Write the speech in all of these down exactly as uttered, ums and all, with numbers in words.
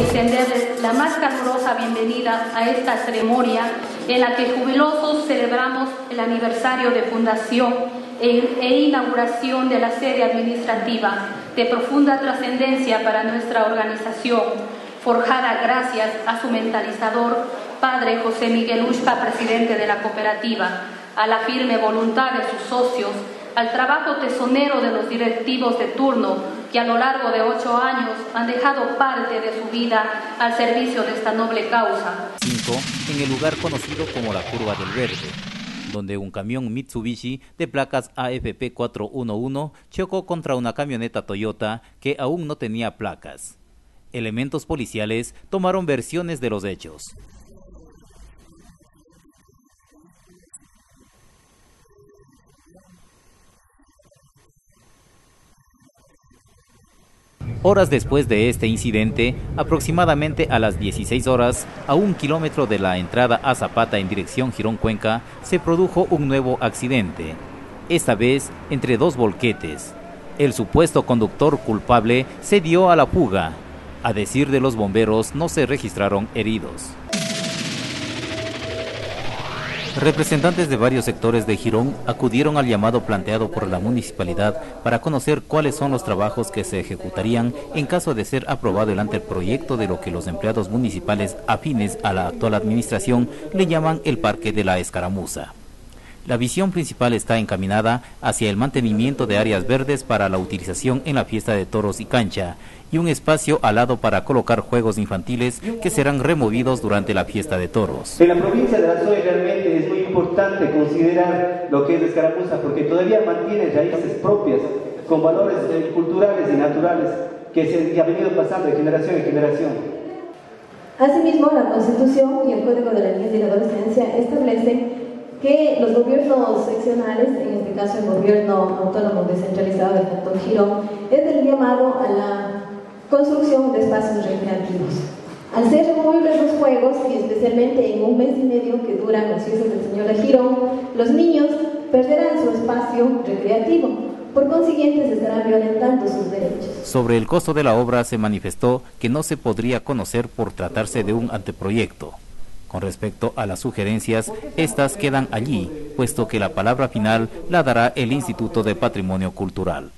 extenderles la más calurosa bienvenida a esta ceremonia en la que jubilosos celebramos el aniversario de fundación e, e inauguración de la sede administrativa de profunda trascendencia para nuestra organización, forjada gracias a su mentalizador, Padre José Miguel Ushka, presidente de la cooperativa, a la firme voluntad de sus socios, al trabajo tesonero de los directivos de turno que a lo largo de ocho años han dejado parte de su vida al servicio de esta noble causa. cinco En el lugar conocido como la Curva del Verde, donde un camión Mitsubishi de placas A F P cuatrocientos once chocó contra una camioneta Toyota que aún no tenía placas. Elementos policiales tomaron versiones de los hechos. Horas después de este incidente, aproximadamente a las dieciséis horas, a un kilómetro de la entrada a Zapata en dirección Girón-Cuenca, se produjo un nuevo accidente, esta vez entre dos volquetes. El supuesto conductor culpable se dio a la fuga. A decir de los bomberos, no se registraron heridos. Representantes de varios sectores de Girón acudieron al llamado planteado por la municipalidad para conocer cuáles son los trabajos que se ejecutarían en caso de ser aprobado el anteproyecto de lo que los empleados municipales afines a la actual administración le llaman el Parque de la Escaramuza. La visión principal está encaminada hacia el mantenimiento de áreas verdes para la utilización en la fiesta de toros y cancha, y un espacio al lado para colocar juegos infantiles que serán removidos durante la fiesta de toros. En la provincia de La Soy realmente es muy importante considerar lo que es la escaramuza, porque todavía mantiene raíces propias, con valores eh, culturales y naturales, que se que ha venido pasando de generación en generación. Asimismo, la Constitución y el Código de la Niñez y la Adolescencia establecen que los gobiernos seccionales, en este caso el gobierno autónomo descentralizado del Cantón Girón, es el llamado a la construcción de espacios recreativos. Al ser removibles los juegos, y especialmente en un mes y medio que duran las fiestas del Señor de Girón, los niños perderán su espacio recreativo. Por consiguiente, se estarán violentando sus derechos. Sobre el costo de la obra se manifestó que no se podría conocer por tratarse de un anteproyecto. Con respecto a las sugerencias, estas quedan allí, puesto que la palabra final la dará el Instituto de Patrimonio Cultural.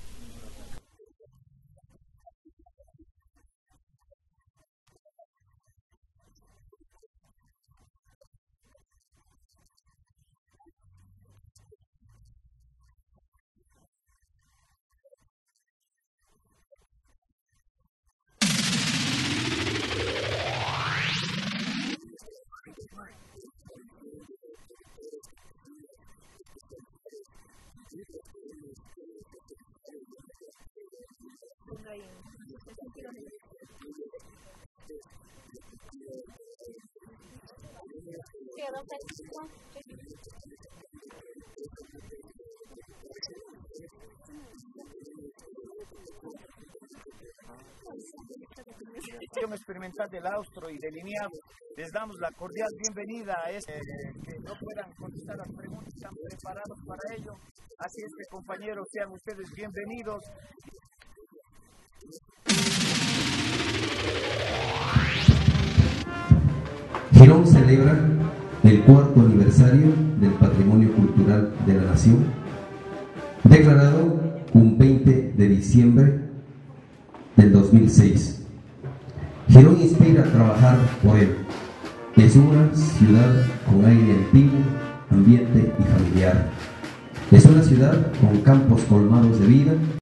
Experimental del Austro y del INIAB, les damos la cordial bienvenida a este, que no puedan contestar las preguntas, están preparados para ello, así es que compañeros, sean ustedes bienvenidos. Girón celebra el cuarto aniversario del Patrimonio Cultural de la Nación, declarado un veinte de diciembre del dos mil seis. Girón inspira a trabajar por él. Es una ciudad con aire antiguo, ambiente y familiar. Es una ciudad con campos colmados de vida.